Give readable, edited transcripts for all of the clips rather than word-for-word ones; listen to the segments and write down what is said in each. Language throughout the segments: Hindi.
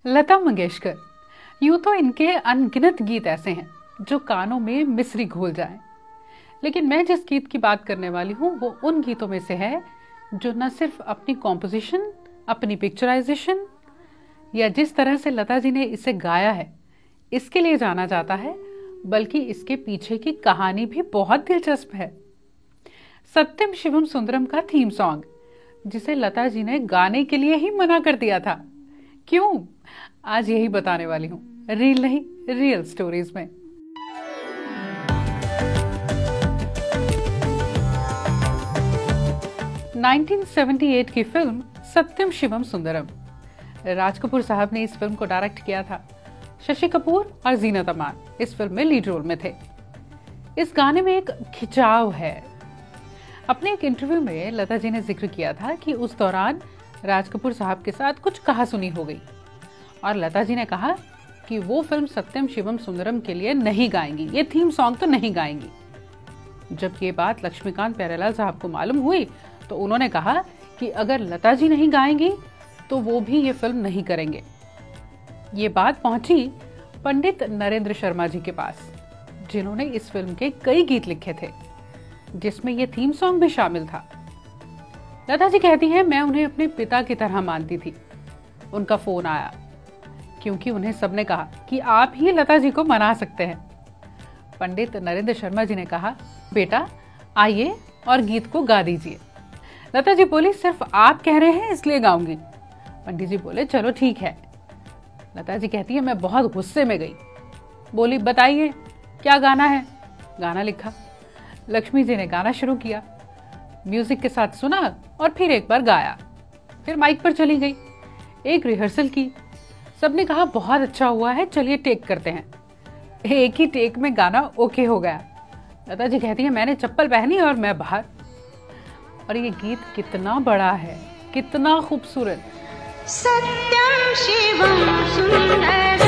लता मंगेशकर, यूं तो इनके अनगिनत गीत ऐसे हैं जो कानों में मिश्री घोल जाएं, लेकिन मैं जिस गीत की बात करने वाली हूँ वो उन गीतों में से है जो न सिर्फ अपनी कॉम्पोजिशन, अपनी पिक्चराइजेशन या जिस तरह से लता जी ने इसे गाया है इसके लिए जाना जाता है, बल्कि इसके पीछे की कहानी भी बहुत दिलचस्प है। सत्यम शिवम सुंदरम का थीम सॉन्ग, जिसे लता जी ने गाने के लिए ही मना कर दिया था। क्यों? आज यही बताने वाली हूँ, रील नहीं रियल स्टोरीज में। (1978) की फिल्म सत्यम शिवम सुंदरम। राज कपूर साहब ने इस फिल्म को डायरेक्ट किया था। शशि कपूर और जीनत अमान इस फिल्म में लीड रोल में थे। इस गाने में एक खिंचाव है। अपने एक इंटरव्यू में लता जी ने जिक्र किया था कि उस दौरान राज कपूर साहब के साथ कुछ कहासुनी हो गई और लता जी ने कहा कि वो फिल्म सत्यम शिवम सुंदरम के लिए नहीं गाएंगी, ये थीम सॉन्ग तो नहीं गाएंगी। जब ये बात लक्ष्मीकांत प्यारेलाल साहब को मालूम हुई तो उन्होंने कहा कि अगर लता जी नहीं गाएंगी तो वो भी ये फिल्म नहीं करेंगे। ये बात पहुंची पंडित नरेंद्र शर्मा जी के पास, जिन्होंने इस फिल्म के कई गीत लिखे थे, जिसमें ये थीम सॉन्ग भी शामिल था। लता जी कहती हैं, मैं उन्हें अपने पिता की तरह मानती थी। उनका फोन आया क्योंकि उन्हें सबने कहा कि आप ही लता जी को मना सकते हैं। पंडित नरेंद्र शर्मा जी ने कहा, बेटा आइए और गीत को गा दीजिए। लता जी बोली, सिर्फ आप कह रहे हैं इसलिए गाऊंगी। पंडित जी बोले, चलो ठीक है। लता जी कहती है, मैं बहुत गुस्से में गई। बोली, बताइए क्या गाना है। गाना लिखा। लक्ष्मी जी ने गाना शुरू किया, म्यूजिक के साथ सुना और फिर एक बार गाया। फिर माइक पर चली गई, एक रिहर्सल की। सबने कहा बहुत अच्छा हुआ है, चलिए टेक करते हैं। एक ही टेक में गाना ओके हो गया। लता जी कहती है, मैंने चप्पल पहनी और मैं बाहर। और ये गीत कितना बड़ा है, कितना खूबसूरत। सत्यम शिवम सुंदरम,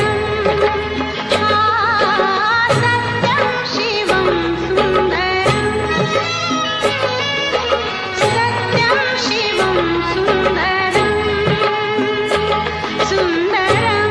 सत्यम शिवम सुंदरम, सत्यम शिवम सुंदरम, सुंदरम।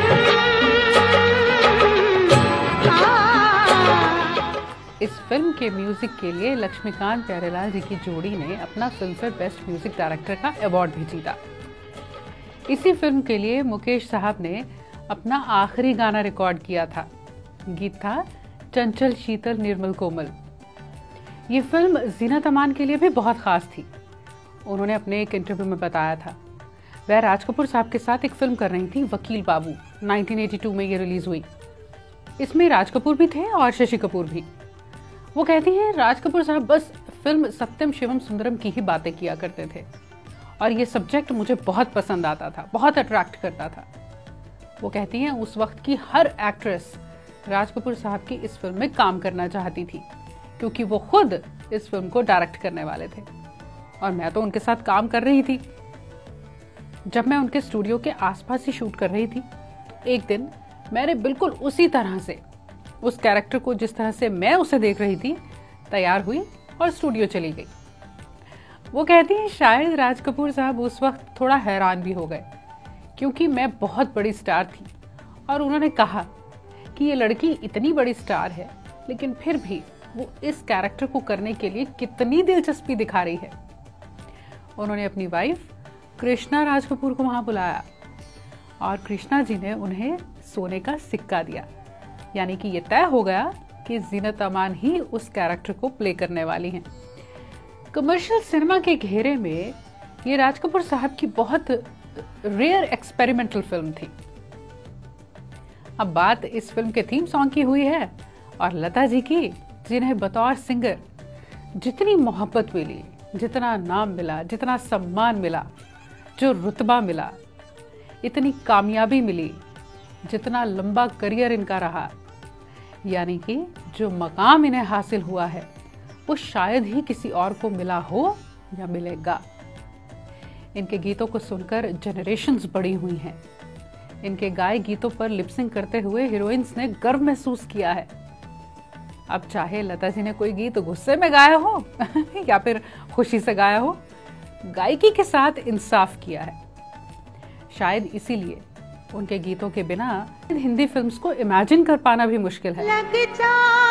इस फिल्म के म्यूजिक के लिए लक्ष्मीकांत प्यारेलाल जी की जोड़ी ने अपना फिल्मफेयर बेस्ट म्यूजिक डायरेक्टर का अवार्ड भी जीता। इसी फिल्म के लिए मुकेश साहब ने अपना आखिरी गाना रिकॉर्ड किया था। गीत था चंचल शीतल निर्मल कोमल। ये फिल्म जीनत अमान के लिए भी बहुत खास थी। उन्होंने अपने एक इंटरव्यू में बताया था, वह राज कपूर साहब के साथ एक फिल्म कर रही थी, वकील बाबू। 1982 में ये रिलीज हुई। इसमें राज कपूर भी थे और शशि कपूर भी। वो कहती हैं, राज कपूर साहब बस फिल्म सत्यम शिवम सुंदरम की ही बातें किया करते थे और ये सब्जेक्ट मुझे बहुत पसंद आता था, बहुत अट्रैक्ट करता था। वो कहती हैं, उस वक्त की हर एक्ट्रेस राज कपूर साहब की इस फिल्म में काम करना चाहती थी, क्योंकि वो खुद इस फिल्म को डायरेक्ट करने वाले थे और मैं तो उनके साथ काम कर रही थी। जब मैं उनके स्टूडियो के आसपास ही शूट कर रही थी तो एक दिन मैंने बिल्कुल उसी तरह से उस कैरेक्टर को, जिस तरह से मैं उसे देख रही थी, तैयार हुई और स्टूडियो चली गई। वो कहती हैं, शायद राज कपूर साहब उस वक्त थोड़ा हैरान भी हो गए, क्योंकि मैं बहुत बड़ी स्टार थी और उन्होंने कहा कि ये लड़की इतनी बड़ी स्टार है, लेकिन फिर भी वो इस कैरेक्टर को करने के लिए कितनी दिलचस्पी दिखा रही है। उन्होंने अपनी वाइफ कृष्णा राज कपूर को वहां बुलाया और कृष्णा जी ने उन्हें सोने का सिक्का दिया, यानी कि ये तय हो गया कि जीनत अमान ही उस कैरेक्टर को प्ले करने वाली हैं। कमर्शियल सिनेमा के घेरे में ये राज कपूर साहब की बहुत रेयर एक्सपेरिमेंटल फिल्म थी। अब बात इस फिल्म के थीम सॉन्ग की हुई है और लता जी की, जिन्हें बतौर सिंगर जितनी मोहब्बत मिली, जितना नाम मिला, जितना सम्मान मिला, जो रुतबा मिला, इतनी कामयाबी मिली, जितना लंबा करियर इनका रहा, यानी कि जो मकाम इन्हें हासिल हुआ है वो शायद ही किसी और को मिला हो या मिलेगा। इनके गीतों को सुनकर जनरेशन्स बड़ी हुई हैं। इनके गाए गीतों पर लिपसिंग करते हुए हीरोइंस ने गर्व महसूस किया है। अब चाहे लता जी ने कोई गीत गुस्से में गाया हो या फिर खुशी से गाया हो, गायकी के साथ इंसाफ किया है। शायद इसीलिए उनके गीतों के बिना इन हिंदी फिल्म्स को इमेजिन कर पाना भी मुश्किल है। लग जा